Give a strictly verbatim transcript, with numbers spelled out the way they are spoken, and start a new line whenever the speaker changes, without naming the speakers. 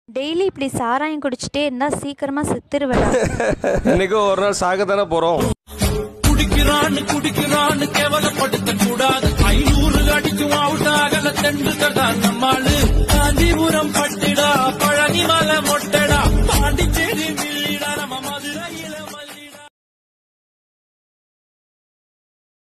Daily இப்படி சாராயம் குடிச்சிட்டே இருந்தா சீக்கிரமா செத்துருவேடா.
இன்னைக்கு ஒரு நாள் சாக தானே போறோம்.
குடிக்கிறான்னு குடிக்கிறான்னு கேவலப்படுத்த கூடாது. ஐநூறு அடிக்கும் அவுட் ஆகல தெண்டுக்கடா நம்மாளு. காஞ்சிபுரம் பட்டிடா பழனி மலை மொட்டடா பாண்டிச்சேரி